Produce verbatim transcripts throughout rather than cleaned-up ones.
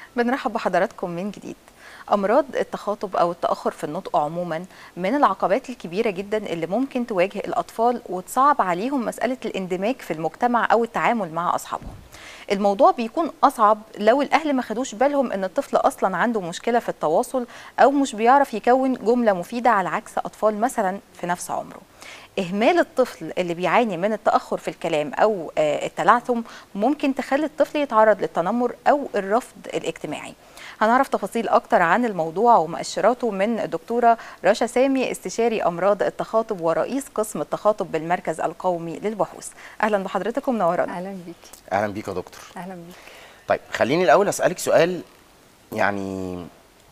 بنرحب بحضراتكم من جديد. أمراض التخاطب أو التأخر في النطق عموما من العقبات الكبيرة جدا اللي ممكن تواجه الأطفال وتصعب عليهم مسألة الاندماج في المجتمع أو التعامل مع أصحابهم. الموضوع بيكون أصعب لو الأهل ما خدوش بالهم إن الطفل أصلا عنده مشكلة في التواصل أو مش بيعرف يكون جملة مفيدة، على عكس أطفال مثلا في نفس عمره. إهمال الطفل اللي بيعاني من التأخر في الكلام أو التلعثم ممكن تخلي الطفل يتعرض للتنمر أو الرفض الاجتماعي. هنعرف تفاصيل أكتر عن الموضوع ومؤشراته من الدكتورة رشا سامي، استشاري أمراض التخاطب ورئيس قسم التخاطب بالمركز القومي للبحوث. أهلا بحضرتكم، نورانا. أهلا بيك. أهلا بيك يا دكتور. أهلا بيك. طيب خليني الأول أسألك سؤال يعني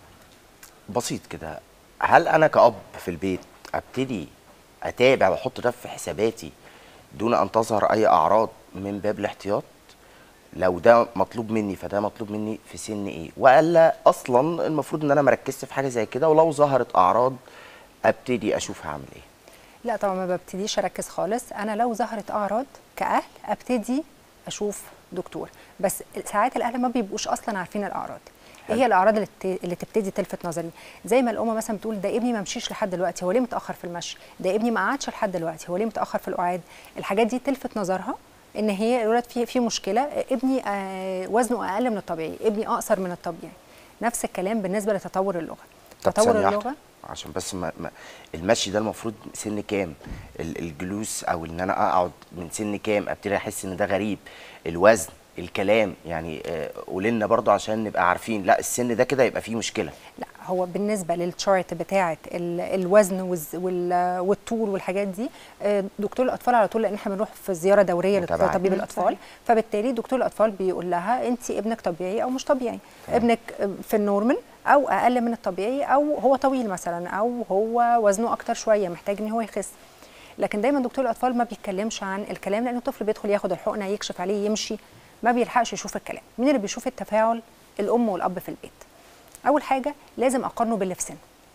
بسيط كده. هل أنا كأب في البيت أبتدي أتابع وأحط ده في حساباتي دون أن تظهر أي أعراض من باب الاحتياط؟ لو ده مطلوب مني فده مطلوب مني في سن ايه؟ والا اصلا المفروض ان انا مركزش في حاجه زي كده، ولو ظهرت اعراض ابتدي اشوف هعمل ايه؟ لا طبعا ما ببتديش اركز خالص. انا لو ظهرت اعراض كاهل ابتدي اشوف دكتور، بس ساعات الاهل ما بيبقوش اصلا عارفين الاعراض. ايه هي الاعراض اللي, اللي تبتدي تلفت نظري؟ زي ما الام مثلا بتقول ده ابني ما مشيش لحد دلوقتي، هو ليه متاخر في المشي؟ ده ابني ما قعدش لحد دلوقتي، هو ليه متاخر في القعاد؟ الحاجات دي تلفت نظرها ان هي الولد في في مشكله. ابني آه وزنه اقل من الطبيعي، ابني اقصر من الطبيعي. نفس الكلام بالنسبه لتطور اللغه. تطور اللغه عشان بس ما ما المشي ده المفروض سن كام؟ الجلوس او ان انا اقعد من سن كام ابتدي احس ان ده غريب؟ الوزن، الكلام، يعني قولي لنا برضه عشان نبقى عارفين لا السن ده كده يبقى فيه مشكله. لا هو بالنسبه للشارت بتاعه الوزن والطول والحاجات دي دكتور الاطفال على طول، لان احنا بنروح في زياره دوريه لطبيب الاطفال، فبالتالي دكتور الاطفال بيقول لها انت ابنك طبيعي او مش طبيعي. طبعا. ابنك في النورمال او اقل من الطبيعي، او هو طويل مثلا، او هو وزنه اكتر شويه محتاج ان هو يخس. لكن دايما دكتور الاطفال ما بيتكلمش عن الكلام، لان الطفل بيدخل ياخد الحقنه يكشف عليه يمشي، ما بيلحقش يشوف الكلام. مين اللي بيشوف التفاعل؟ الام والاب في البيت. اول حاجه لازم اقارنه باللي في سنه.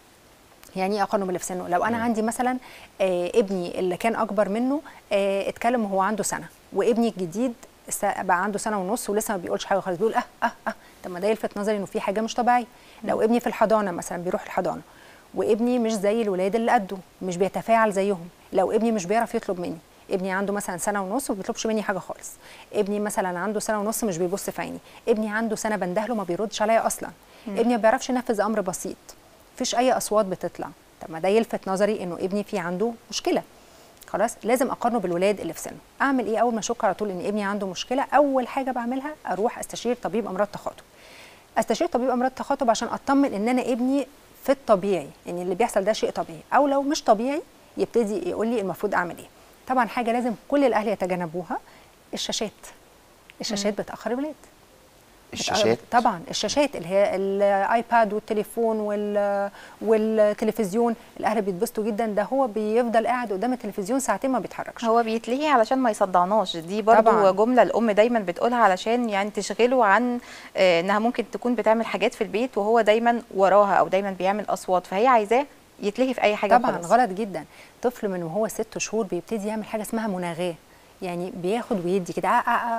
يعني ايه اقارنه باللي في سنه؟ لو انا عندي مثلا آه ابني اللي كان اكبر منه آه اتكلم وهو عنده سنه، وابني الجديد بقى عنده سنه ونص ولسه ما بيقولش حاجه خالص، بيقول اه اه اه طب ما ده يلفت نظري انه في حاجه مش طبيعيه. لو ابني في الحضانه مثلا بيروح الحضانه وابني مش زي الولاد اللي قده، مش بيتفاعل زيهم، لو ابني مش بيعرف يطلب مني، ابني عنده مثلا سنه ونص وما بيطلبش مني حاجه خالص، ابني مثلا عنده سنه ونص مش بيبص في عيني، ابني عنده سنه بندهله ما بيردش عليا اصلا، مم. ابني ما بيعرفش ينفذ امر بسيط، مفيش اي اصوات بتطلع، طب ما ده يلفت نظري انه ابني في عنده مشكله. خلاص لازم اقارنه بالولاد اللي في سنه. اعمل ايه اول ما اشك على طول ان ابني عنده مشكله؟ اول حاجه بعملها اروح استشير طبيب امراض تخاطب. استشير طبيب امراض تخاطب عشان اطمن ان انا ابني في الطبيعي، ان اللي بيحصل ده شيء طبيعي، او لو مش طبيعي يبتدي يقول لي المفروض اعمل ايه. طبعا حاجه لازم كل الاهل يتجنبوها، الشاشات. الشاشات بتاخر الولاد. الشاشات طبعا الشاشات اللي هي الايباد والتليفون وال والتلفزيون، الاهل بيتبسطوا جدا، ده هو بيفضل قاعد قدام التلفزيون ساعتين ما بيتحركش، هو بيتلهي علشان ما يصدعناش. دي برضو طبعاً. جمله الام دايما بتقولها علشان يعني تشغله عن آه انها ممكن تكون بتعمل حاجات في البيت وهو دايما وراها او دايما بيعمل اصوات، فهي عايزاه يتلهي في اي حاجه. طبعا وخلاص. غلط جدا. طفل من وهو ست شهور بيبتدي يعمل حاجه اسمها مناغاه، يعني بياخد ويدي كده اه اه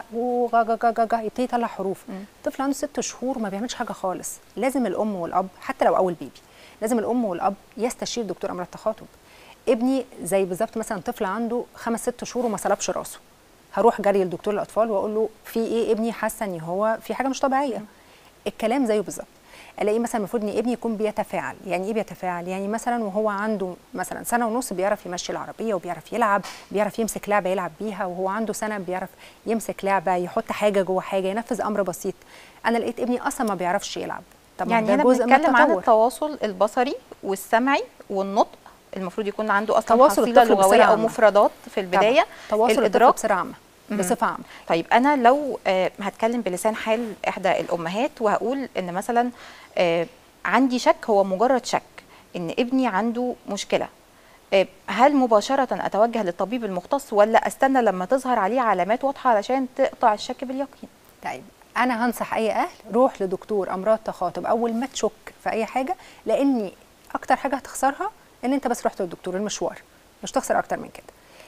اه يبتدي يطلع حروف. طفل عنده ست شهور ما بيعملش حاجه خالص. لازم الام والاب حتى لو اول بيبي، لازم الام والاب يستشير دكتور امراض تخاطب. ابني زي بالظبط مثلا طفل عنده خمس ست شهور وما صلبش راسه، هروح جري لدكتور الاطفال واقول له في ايه؟ ابني حاسه ان هو في حاجه مش طبيعيه. الكلام زيه بالظبط. الاقي مثلا المفروض ان ابني يكون بيتفاعل. يعني ايه بيتفاعل؟ يعني مثلا وهو عنده مثلا سنه ونص بيعرف يمشي العربيه وبيعرف يلعب، بيعرف يمسك لعبه يلعب بيها، وهو عنده سنه بيعرف يمسك لعبه، يحط حاجه جوه حاجه، ينفذ امر بسيط. انا لقيت ابني اصلا ما بيعرفش يلعب. طب يعني هنا بنتكلم عن التواصل البصري والسمعي والنطق، المفروض يكون عنده اصلا حصيله لغويه او مفردات في البدايه. تواصل الادراك بصفه عامه بصفه عامه. طيب انا لو آه هتكلم بلسان حال احدى الامهات وهقول ان مثلا آه عندي شك، هو مجرد شك ان ابني عنده مشكله، آه هل مباشره اتوجه للطبيب المختص ولا استنى لما تظهر عليه علامات واضحه علشان تقطع الشك باليقين؟ طيب انا هنصح اي اهل روح لدكتور امراض تخاطب اول ما تشك في اي حاجه، لاني اكتر حاجه هتخسرها ان انت بس رحت للدكتور، المشوار مش تخسر اكتر من كده.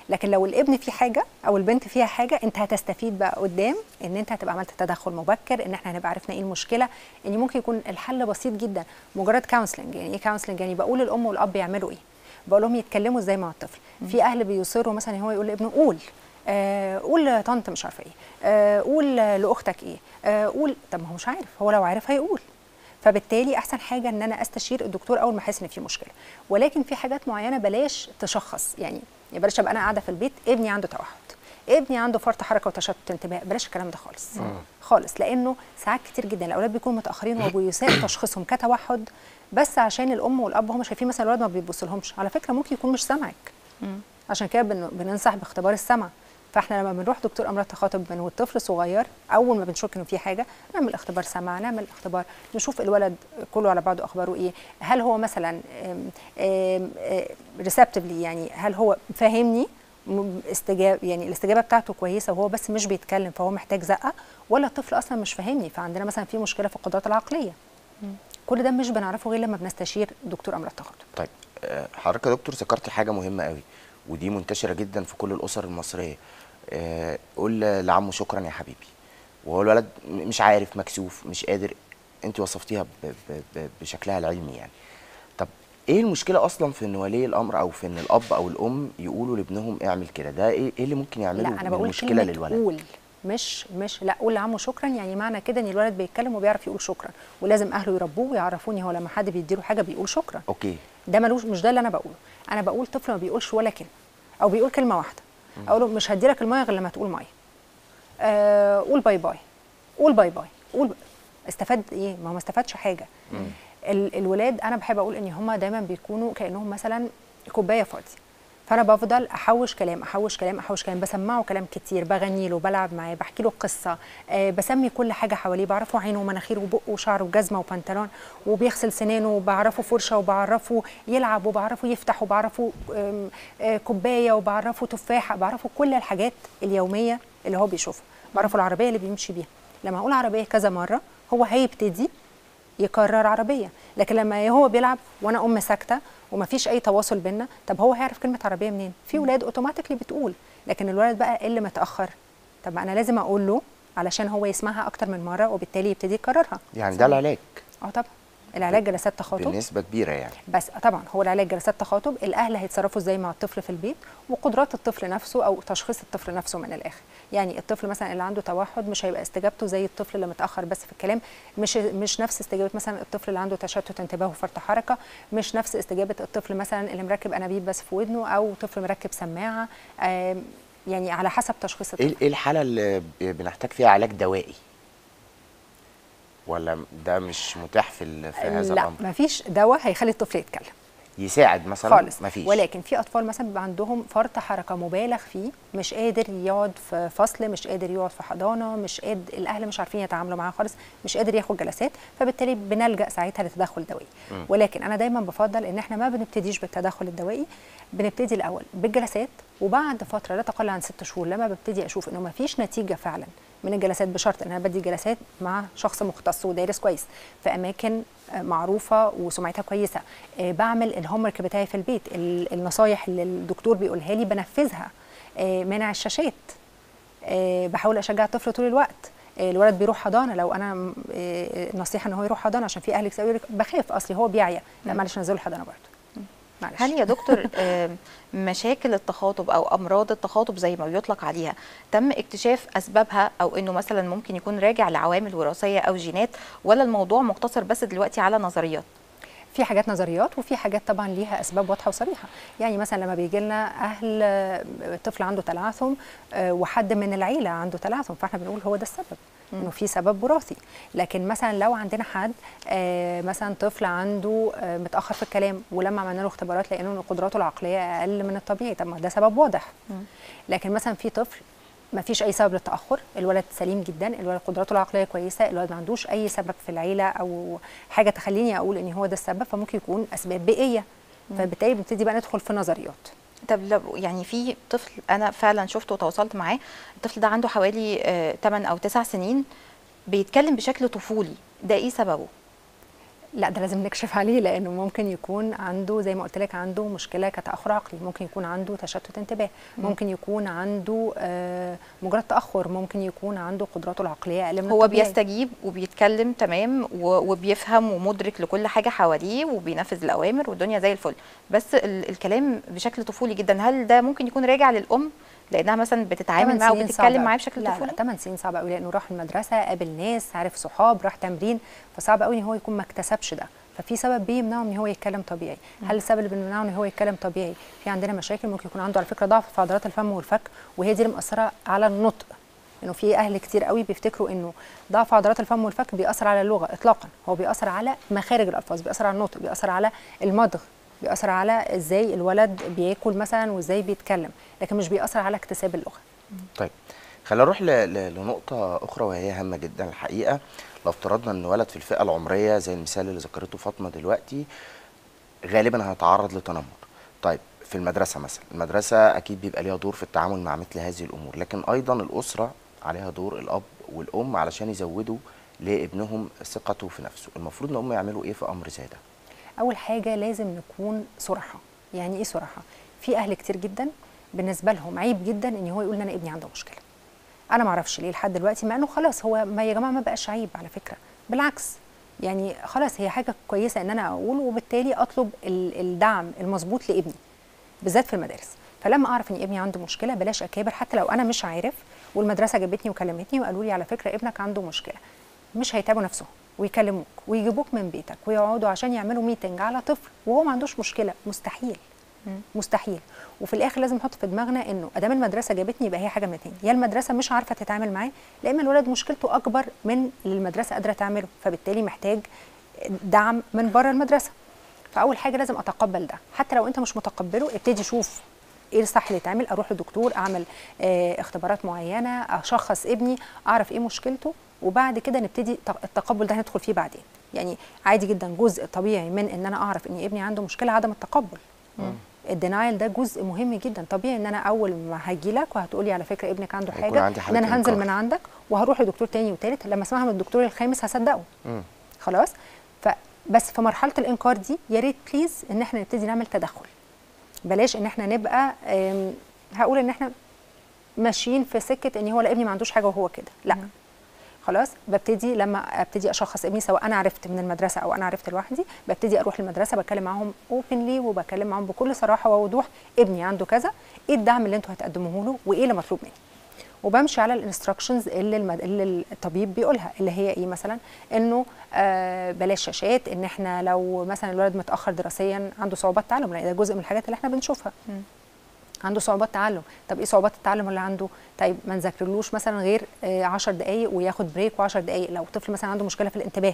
لكن لو الابن فيه حاجه او البنت فيها حاجه، انت هتستفيد بقى قدام ان انت هتبقى عملت تدخل مبكر، ان احنا هنبقى عرفنا ايه المشكله، ان ممكن يكون الحل بسيط جدا، مجرد كونسلنج. يعني ايه كونسلنج؟ يعني بقول الام والاب يعملوا ايه، بقول لهم يتكلموا ازاي مع الطفل. في اهل بيصروا مثلا هو يقول لابنه قول آه قول لطنط مش عارفه ايه، آه قول لاختك ايه، آه قول. طب ما هو مش عارف، هو لو عارف هيقول. فبالتالي احسن حاجه ان انا استشير الدكتور اول ما احس ان في مشكله. ولكن في حاجات معينه بلاش تشخص، يعني بلاش ابقى انا قاعده في البيت ابني عنده توحد، ابني عنده فرط حركه وتشتت انتباه، بلاش الكلام ده خالص. مم. خالص، لانه ساعات كتير جدا الاولاد بيكونوا متاخرين وبيساء تشخيصهم كتوحد بس عشان الام والاب هم شايفين مثلا الولد ما بيبصلهمش. على فكره ممكن يكون مش سامعك. مم. عشان كده بن... بننصح باختبار السمع. فاحنا لما بنروح دكتور امراض تخاطب من والطفل صغير، اول ما بنشك انه في حاجه نعمل اختبار سمع، نعمل اختبار نشوف الولد كله على بعضه اخباره ايه، هل هو مثلا ريسبتيفلي، يعني هل هو فاهمني استجاب، يعني الاستجابه بتاعته كويسه وهو بس مش بيتكلم فهو محتاج زقه، ولا الطفل اصلا مش فاهمني فعندنا مثلا في مشكله في القدرات العقليه. م. كل ده مش بنعرفه غير لما بنستشير دكتور امراض تخاطب. طيب حضرتك يا دكتور ذكرتي حاجه مهمه قوي ودي منتشره جدا في كل الاسر المصريه، آه قول لعمه شكرا يا حبيبي، وهو الولد مش عارف، مكسوف، مش قادر. انت وصفتيها ب ب ب بشكلها العلمي يعني. طب ايه المشكله اصلا في ان ولي الامر او في ان الاب او الام يقولوا لابنهم اعمل كده؟ ده ايه اللي ممكن يعمله؟ لا انا بقول مشكله للولد. قول، مش مش لا قول لعمه شكرا، يعني معنى كده ان الولد بيتكلم وبيعرف يقول شكرا، ولازم اهله يربوه ويعرفوني هو لما حد بيديله حاجه بيقول شكرا. اوكي. ده ملوش، مش ده اللي انا بقوله. انا بقول طفل ما بيقولش ولا كلمه او بيقول كلمه واحده، اقول له مش هديلك الميه غير لما تقول ميه. آه قول باي باي، قول باي باي، قول. استفاد ايه؟ ما هو ما استفادش حاجه. ال الولاد انا بحب اقول ان هم دايما بيكونوا كانهم مثلا كوبايه فاضيه، فانا بفضل احوش كلام احوش كلام احوش كلام، بسمعه كلام كتير، بغني له، بلعب معاه، بحكي له قصه، آه بسمي كل حاجه حواليه، بعرفه عينه ومناخيره وبقه وشعره وجزمه وبنطلون، وبيغسل سنانه، وبعرفه فرشه، وبعرفه يلعب، وبعرفه يفتح، وبعرفه آه آه كوبايه، وبعرفه تفاحه، بعرفه كل الحاجات اليوميه اللي هو بيشوفها، بعرفه العربيه اللي بيمشي بيها. لما اقول عربيه كذا مره هو هيبتدي يكرر عربيه، لكن لما هو بيلعب وانا ام ساكته ومفيش اي تواصل بينا، طب هو هيعرف كلمه عربيه منين؟ في ولاد اوتوماتيكلي بتقول، لكن الولد بقى اللي متاخر، طب انا لازم اقول له علشان هو يسمعها اكتر من مره وبالتالي يبتدي يكررها. يعني ده العلاج؟ اه طبعا العلاج جلسات تخاطب بنسبه كبيره يعني. بس طبعا هو العلاج جلسات تخاطب، الاهل هيتصرفوا ازاي مع الطفل في البيت، وقدرات الطفل نفسه او تشخيص الطفل نفسه من الاخر. يعني الطفل مثلا اللي عنده توحد مش هيبقى استجابته زي الطفل اللي متاخر بس في الكلام، مش مش نفس استجابه مثلا الطفل اللي عنده تشتت انتباه وفرط حركه، مش نفس استجابه الطفل مثلا اللي مركب انابيب بس في ودنه او طفل مركب سماعه، يعني على حسب تشخيص الطفل. ايه الحاله اللي بنحتاج فيها علاج دوائي؟ ولا ده مش متاح في في هذا لا الامر؟ لا مفيش دواء هيخلي الطفل يتكلم يساعد مثلا خالص، مفيش. ولكن في اطفال مثلا بيبقى عندهم فرط حركه مبالغ فيه، مش قادر يقعد في فصل، مش قادر يقعد في حضانه، مش قادر، الاهل مش عارفين يتعاملوا معاه خالص، مش قادر ياخد جلسات، فبالتالي بنلجا ساعتها لتدخل دوائي. ولكن انا دايما بفضل ان احنا ما بنبتديش بالتدخل الدوائي، بنبتدي الاول بالجلسات، وبعد فتره لا تقل عن ست شهور لما ببتدي اشوف انه ما فيش نتيجه فعلا من الجلسات، بشرط ان انا بدي جلسات مع شخص مختص ودارس كويس في اماكن معروفه وسمعتها كويسه، بعمل الهوم ورك بتاعي في البيت، النصايح اللي الدكتور بيقولها لي بنفذها، منع الشاشات، بحاول اشجع الطفل طول الوقت، الولد بيروح حضانه، لو انا نصيحه ان هو يروح حضانه، عشان في اهل كتير يقول لك بخاف اصلي هو بيعيا، لا معلش نزله الحضانه برضه. معلش. هل يا دكتور مشاكل التخاطب او امراض التخاطب زي ما بيطلق عليها تم اكتشاف اسبابها، او انه مثلا ممكن يكون راجع لعوامل وراثيه او جينات، ولا الموضوع مقتصر بس دلوقتي على نظريات؟ في حاجات نظريات وفي حاجات طبعا ليها اسباب واضحه وصريحه. يعني مثلا لما بيجي لنا اهل طفل عنده تلعثم وحد من العيله عنده تلعثم، فاحنا بنقول هو ده السبب، انه في سبب وراثي. لكن مثلا لو عندنا حد مثلا طفل عنده متاخر في الكلام، ولما عملنا له اختبارات لقينا ان قدراته العقليه اقل من الطبيعي، طب ما ده سبب واضح. لكن مثلا في طفل ما فيش اي سبب للتاخر، الولد سليم جدا، الولد قدراته العقليه كويسه، الولد ما عندوش اي سبب في العيله او حاجه تخليني اقول ان هو ده السبب، فممكن يكون اسباب بيئيه، فبالتالي بنبتدي بقى ندخل في نظريات. طب لو يعني في طفل انا فعلا شفته وتواصلت معاه، الطفل ده عنده حوالي ثمانية او تسع سنين، بيتكلم بشكل طفولي، ده ايه سببه؟ لا ده لازم نكشف عليه، لانه ممكن يكون عنده زي ما قلت لك عنده مشكله كتاخر عقلي، ممكن يكون عنده تشتت انتباه، ممكن يكون عنده آه مجرد تاخر، ممكن يكون عنده قدراته العقليه اقل من هو الطبيعي. بيستجيب وبيتكلم تمام وبيفهم ومدرك لكل حاجه حواليه وبينفذ الاوامر والدنيا زي الفل، بس ال الكلام بشكل طفولي جدا. هل ده ممكن يكون راجع للام لانها مثلا بتتعامل معاه وبتتكلم معاه بشكل لا طفولي؟ لا ثمان سنين صعب قوي، لانه راح المدرسه قابل ناس، عارف صحاب، راح تمرين، فصعب قوي ان هو يكون ما اكتسبش ده، ففي سبب بيمنعه ان هو يتكلم طبيعي. هل السبب اللي بيمنعه ان هو يتكلم طبيعي في عندنا مشاكل؟ ممكن يكون عنده على فكره ضعف في عضلات الفم والفك، وهي دي اللي مأثره على النطق. انه في اهل كتير قوي بيفتكروا انه ضعف عضلات الفم والفك بيأثر على اللغه، اطلاقا. هو بيأثر على مخارج الالفاظ، بيأثر على النطق، بيأثر على المضغ، بيأثر على ازاي الولد بياكل مثلا وازاي بيتكلم، لكن مش بيأثر على اكتساب اللغه. طيب خلينا نروح لنقطة أخرى وهي هامة جدا الحقيقة. لو افترضنا إن ولد في الفئة العمرية زي المثال اللي ذكرته فاطمة دلوقتي غالبا هيتعرض لتنمر. طيب في المدرسة مثلا، المدرسة أكيد بيبقى ليها دور في التعامل مع مثل هذه الأمور، لكن أيضا الأسرة عليها دور، الأب والأم، علشان يزودوا لابنهم ثقته في نفسه. المفروض إن هم يعملوا إيه في أمر زي ده؟ أول حاجة لازم نكون صراحة. يعني إيه صراحة؟ في أهل كتير جدا بالنسبة لهم عيب جدا إن هو يقول إن أنا ابني عنده مشكلة. أنا معرفش ليه لحد دلوقتي، مع إنه خلاص هو ما يا جماعة ما بقاش عيب على فكرة، بالعكس يعني خلاص هي حاجة كويسة إن أنا أقول، وبالتالي أطلب الدعم المظبوط لابني بالذات في المدارس. فلما أعرف إن ابني عنده مشكلة بلاش أكابر، حتى لو أنا مش عارف والمدرسة جابتني وكلمتني وقالوا لي على فكرة ابنك عنده مشكلة، مش هيتعبوا نفسهم ويكلموك ويجيبوك من بيتك ويقعدوا عشان يعملوا ميتنج على طفل وهو ما عندوش مشكله. مستحيل مستحيل. وفي الاخر لازم نحط في دماغنا انه ادام المدرسه جابتني يبقى هي حاجه من اتنين، يا المدرسه مش عارفه تتعامل معاه، لا اما الولد مشكلته اكبر من اللي المدرسه قادره تعمله، فبالتالي محتاج دعم من بره المدرسه. فاول حاجه لازم اتقبل ده، حتى لو انت مش متقبله ابتدي شوف ايه الصح اللي يتعمل، اروح لدكتور، اعمل اه اختبارات معينه، اشخص ابني، اعرف ايه مشكلته، وبعد كده نبتدي التقبل ده هندخل فيه بعدين. يعني عادي جدا، جزء طبيعي من ان انا اعرف ان ابني عنده مشكله عدم التقبل. الدينايل ده جزء مهم جدا. طبيعي ان انا اول ما هاجي لك وهتقولي على فكره ابنك عنده حاجه، ان انا هنزل من عندك وهروح لدكتور تاني وتالت، لما اسمعها من الدكتور الخامس هصدقه. مم. خلاص. فبس في مرحله الانكار دي يا ريت بليز ان احنا نبتدي نعمل تدخل، بلاش ان احنا نبقى هقول ان احنا ماشيين في سكه ان هو لا ابني ما عندوش حاجه وهو كده، لا. مم. خلاص. ببتدي لما ابتدي اشخص ابني، سواء انا عرفت من المدرسه او انا عرفت لوحدي، ببتدي اروح المدرسه بتكلم معاهم اوبنلي وبكلم معاهم بكل صراحه ووضوح، ابني عنده كذا، ايه الدعم اللي انتوا هتقدموه له وايه اللي مطلوب مني، وبمشي على الانستراكشنز اللي, المد... اللي الطبيب بيقولها، اللي هي ايه مثلا، انه آه بلاش شاشات، ان احنا لو مثلا الولد متاخر دراسيا عنده صعوبات تعلم، لان ده جزء من الحاجات اللي احنا بنشوفها. م. عنده صعوبات تعلم، طب ايه صعوبات التعلم اللي عنده؟ طيب ما نذاكرلوش مثلا غير عشر دقائق وياخد بريك وعشر دقائق. لو طفل مثلا عنده مشكله في الانتباه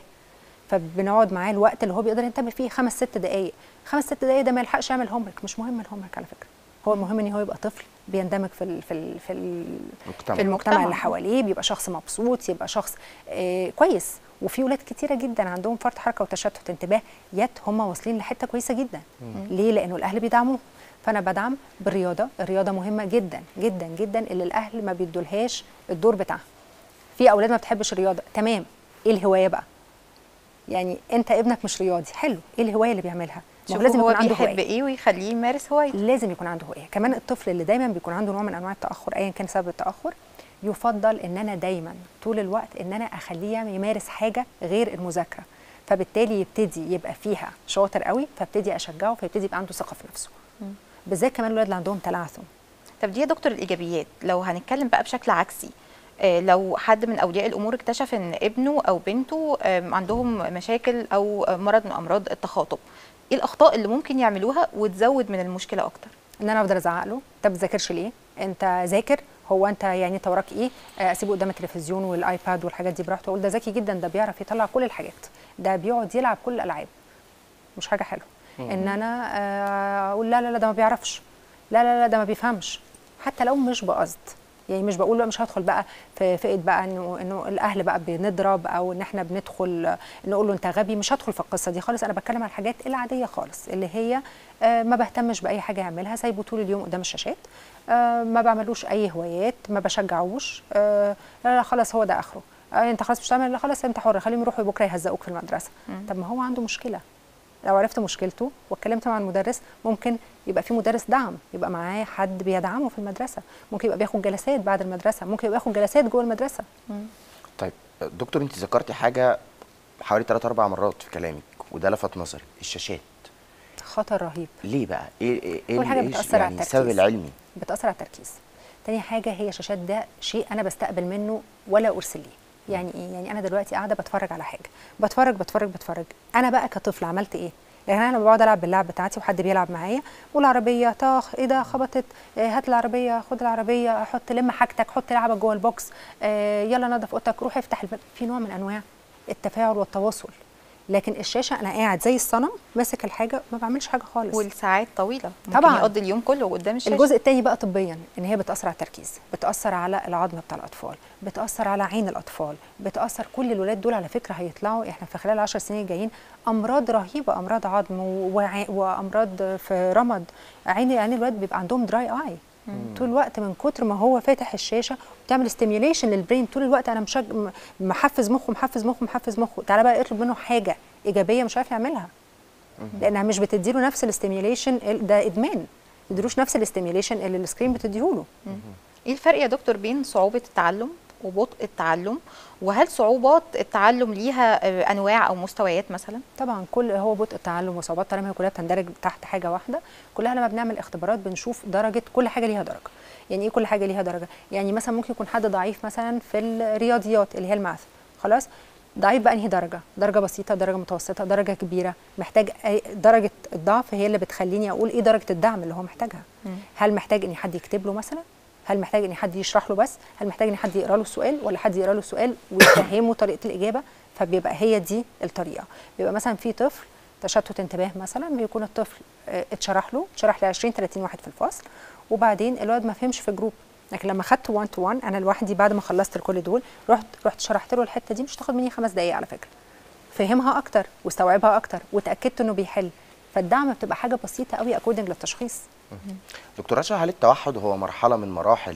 فبنقعد معاه الوقت اللي هو بيقدر ينتبه فيه خمس ست دقائق، خمس ست دقائق ده ما يلحقش يعمل هومورك، مش مهم الهومورك على فكره، هو المهم ان هو يبقى طفل بيندمج في ال في ال في, ال في المجتمع اللي حواليه، بيبقى شخص مبسوط، يبقى شخص آه كويس. وفي ولاد كتيره جدا عندهم فرط حركه وتشتت انتباه، يات هم واصلين لحته كويسه جدا. مم. ليه؟ لانه الاهل بيدعموه. فانا بدعم بالرياضه، الرياضه مهمه جدا جدا جدا، اللي الاهل ما بيدولهاش الدور بتاعها. في اولاد ما بتحبش الرياضه، تمام، ايه الهوايه بقى؟ يعني انت ابنك مش رياضي، حلو، ايه الهوايه اللي بيعملها؟ ما هو لازم يكون عنده هوايه، بيحب ايه ويخليه يمارس هوايه، لازم يكون عنده هوايه. كمان الطفل اللي دايما بيكون عنده نوع من انواع التاخر ايا كان سبب التاخر، يفضل ان انا دايما طول الوقت ان انا اخليه يمارس حاجه غير المذاكره، فبالتالي يبتدي يبقى فيها شاطر قوي، فابتدي اشجعه، فيبتدي يبقى عنده ثقه في نفسه. م. بالذات كمان الولاد اللي عندهم تلعثم. طب دي يا دكتور الايجابيات. لو هنتكلم بقى بشكل عكسي، آه لو حد من اولياء الامور اكتشف ان ابنه او بنته آه عندهم مشاكل او مرض من امراض التخاطب، ايه الاخطاء اللي ممكن يعملوها وتزود من المشكله اكتر؟ ان انا افضل ازعق له، انت ما بتذاكرش ليه؟ انت ذاكر، هو انت يعني انت وراك ايه؟ آه اسيبه قدام التلفزيون والايباد والحاجات دي براحته، اقول ده ذكي جدا، ده بيعرف يطلع كل الحاجات، ده بيقعد يلعب كل الالعاب، مش حاجه حلوه. ان انا اقول لا لا لا ده ما بيعرفش، لا لا لا ده ما بيفهمش، حتى لو مش بقصد. يعني مش بقول له مش هدخل بقى في فئه بقى انه انه الاهل بقى بنضرب او ان احنا بندخل نقول له انت غبي، مش هدخل في القصه دي خالص. انا بتكلم على الحاجات العاديه خالص اللي هي ما بهتمش باي حاجه يعملها، سايبه طول اليوم قدام الشاشات، ما بعملوش اي هوايات، ما بشجعوش، لا لا خلاص هو ده اخره. آه انت خلاص مش هتعمل، لا خلاص انت حر، خليهم يروحوا بكره يهزقوك في المدرسه. مم. طب ما هو عنده مشكله، لو عرفت مشكلته واتكلمت مع المدرس ممكن يبقى في مدرس دعم، يبقى معاه حد بيدعمه في المدرسه، ممكن يبقى بياخد جلسات بعد المدرسه، ممكن يبقى بياخد جلسات جوه المدرسه. مم. طيب دكتور، انت ذكرتي حاجه حوالي ثلاث اربع مرات في كلامك وده لفت نظري، الشاشات. خطر رهيب. ليه بقى؟ ايه ايه ايه كل حاجه بتاثر يعني على التركيز، السبب العلمي؟ بتاثر على التركيز. تاني حاجه هي الشاشات، ده شيء انا بستقبل منه ولا ارسل ليه. يعني ايه؟ يعني انا دلوقتي قاعده بتفرج على حاجه، بتفرج بتفرج بتفرج انا بقى كطفل عملت ايه؟ لان انا لما بقعد العب باللعب بتاعتي وحد بيلعب معايا، بقول العربيه طاخ، ايه ده خبطت، إيه هات العربيه، خد العربيه، حط لم حاجتك، حط لعبك جوه البوكس، إيه يلا نظف اوضتك، روح افتح الباب. في نوع من انواع التفاعل والتواصل. لكن الشاشه انا قاعد زي الصنم ماسك الحاجه ما بعملش حاجه خالص، والساعات طويله ممكن طبعا يقضي اليوم كله قدام الشاشه. الجزء الثاني بقى طبيا ان هي بتاثر على التركيز، بتاثر على العظم بتاع الاطفال، بتاثر على عين الاطفال، بتاثر. كل الولاد دول على فكره هيطلعوا احنا في خلال العشر سنين الجايين امراض رهيبه، امراض عظم وع... وامراض في رمد عين. عين الولاد بيبقى عندهم دراي اي طول الوقت من كتر ما هو فاتح الشاشه وبتعمل ستيميوليشن للبرين طول الوقت. انا مشج... محفز مخه محفز مخه محفز مخه، تعالى بقى اطلب منه حاجه ايجابيه مش عارف يعملها، لانها مش بتديله نفس الاستيميوليشن. ده ادمان، ما بتديلوش نفس الاستيميوليشن اللي السكرين بتديهوله. ايه الفرق يا دكتور بين صعوبه التعلم وبطء التعلم؟ وهل صعوبات التعلم ليها انواع او مستويات مثلا؟ طبعا كل هو بطء التعلم وصعوبات التعلم هي كلها بتندرج تحت حاجه واحده. كلها لما بنعمل اختبارات بنشوف درجه، كل حاجه ليها درجه. يعني ايه كل حاجه ليها درجه؟ يعني مثلا ممكن يكون حد ضعيف مثلا في الرياضيات اللي هي الماث، خلاص ضعيف بقى انهي درجه؟ درجه بسيطه، درجه متوسطه، درجه كبيره، محتاج درجه الضعف هي اللي بتخليني اقول ايه درجه الدعم اللي هو محتاجها. هل محتاج ان حد يكتب له مثلا؟ هل محتاج ان حد يشرح له بس؟ هل محتاج ان حد يقرا له السؤال، ولا حد يقرا له السؤال ويفهمه طريقه الاجابه؟ فبيبقى هي دي الطريقه. بيبقى مثلا في طفل تشتت انتباه مثلا، بيكون الطفل اتشرح له اتشرح ل عشرين ثلاثين واحد في الفصل، وبعدين الولد ما فهمش في جروب. لكن لما خدت واحد تو واحد انا لوحدي بعد ما خلصت كل دول، رحت رحت شرحت له الحته دي، مش تاخد مني خمس دقائق على فكره. فهمها اكتر واستوعبها اكتر وتاكدت انه بيحل. فالدعم بتبقى حاجه بسيطه قوي اكوردنج للتشخيص. دكتور رشا، هل التوحد هو مرحله من مراحل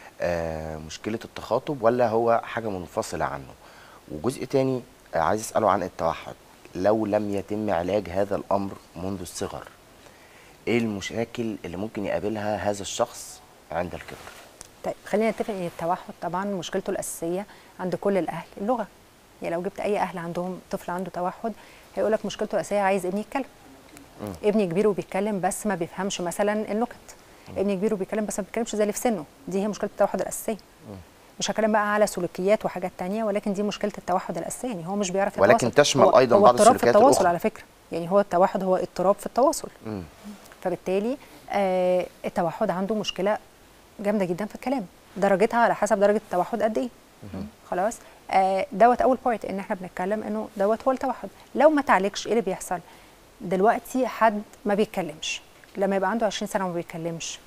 آه مشكله التخاطب ولا هو حاجه منفصله عنه؟ وجزء تاني آه عايز اساله عن التوحد، لو لم يتم علاج هذا الامر منذ الصغر، ايه المشاكل اللي ممكن يقابلها هذا الشخص عند الكبر؟ طيب خلينا نتفق ان التوحد طبعا مشكلته الاساسيه عند كل الاهل اللغه. يعني لو جبت اي اهل عندهم طفل عنده توحد هيقول لك مشكلته الاساسيه عايز ابني يتكلم. مم. ابني كبير وبيتكلم بس ما بيفهمش مثلا النكت. مم. ابني كبير وبيتكلم بس ما بيتكلمش زي اللي في سنه. دي هي مشكله التوحد الاساسيه. مم. مش هتكلم بقى على سلوكيات وحاجات تانية، ولكن دي مشكله التوحد الاساسيه. يعني هو مش بيعرف يتواصل، ولكن تشمل هو ايضا هو بعض السلوكيات في التواصل الأخرى. على فكره. يعني هو التوحد هو اضطراب في التواصل. مم. فبالتالي آه التوحد عنده مشكله جامده جدا في الكلام، درجتها على حسب درجه التوحد قد ايه. خلاص آه دوت اول بارت ان احنا بنتكلم انه دوت هو التوحد. لو ما تعالجش ايه اللي بيحصل؟ دلوقتي حد ما بيتكلمش لما يبقى عنده عشرين سنه وما بيتكلمش،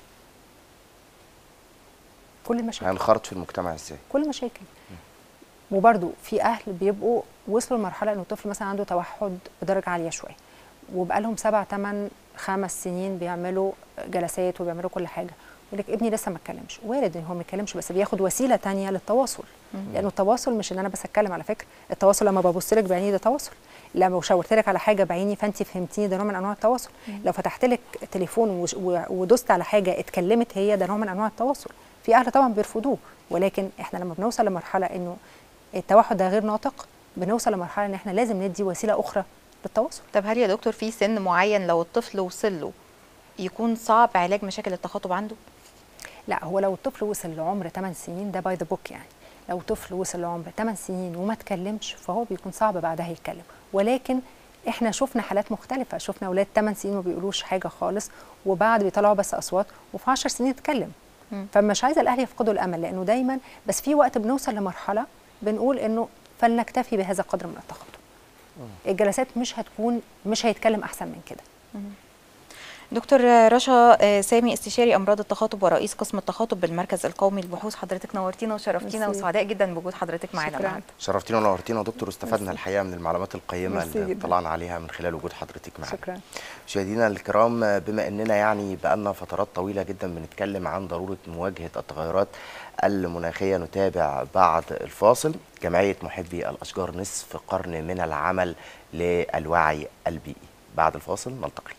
كل المشاكل هنخرط في المجتمع ازاي؟ كل المشاكل. وبرده في اهل بيبقوا وصلوا لمرحله انه الطفل مثلا عنده توحد بدرجه عاليه شويه، وبقى لهم سبع ثمان خمس سنين بيعملوا جلسات وبيعملوا كل حاجه، يقول لك ابني لسه ما اتكلمش. وارد ان هو ما يتكلمش بس بياخد وسيله ثانيه للتواصل. لانه التواصل مش ان انا بس اتكلم، على فكره التواصل لما ببص لك بعيني ده تواصل، لما شاورت لك على حاجه بعيني فانت فهمتيني ده نوع من انواع التواصل. مم. لو فتحت لك تليفون ودوست على حاجه اتكلمت هي ده نوع من انواع التواصل. في اهل طبعا بيرفضوه، ولكن احنا لما بنوصل لمرحله انه التوحد ده غير ناطق بنوصل لمرحله ان احنا لازم ندي وسيله اخرى للتواصل. طب هل يا دكتور في سن معين لو الطفل وصل له يكون صعب علاج مشاكل التخاطب عنده؟ لا، هو لو الطفل وصل لعمر ثمان سنين ده باي ذا بوك. يعني لو طفل وصل لعمر ثمان سنين وما اتكلمش فهو بيكون صعب بعدها يتكلم. ولكن احنا شفنا حالات مختلفه، شفنا اولاد ثمان سنين ما بيقولوش حاجه خالص وبعد بيطلعوا بس اصوات وفي عشر سنين يتكلم. فمش عايزه الاهل يفقدوا الامل، لانه دايما بس في وقت بنوصل لمرحله بنقول انه فلنكتفي بهذا القدر من التخاطب. الجلسات مش هتكون مش هيتكلم احسن من كده. دكتور رشا سامي، استشاري امراض التخاطب ورئيس قسم التخاطب بالمركز القومي للبحوث، حضرتك نورتينا وشرفتينا وسعداء جدا بوجود حضرتك معانا النهارده. شرفتينا ونورتينا يا دكتور، واستفدنا الحقيقه من المعلومات القيمه اللي طلعنا عليها من خلال وجود حضرتك معانا. شكرا. مشاهدينا الكرام، بما اننا يعني بقالنا فترات طويله جدا بنتكلم عن ضروره مواجهه التغيرات المناخيه، نتابع بعد الفاصل جمعيه محبي الاشجار نصف قرن من العمل للوعي البيئي. بعد الفاصل نلتقي.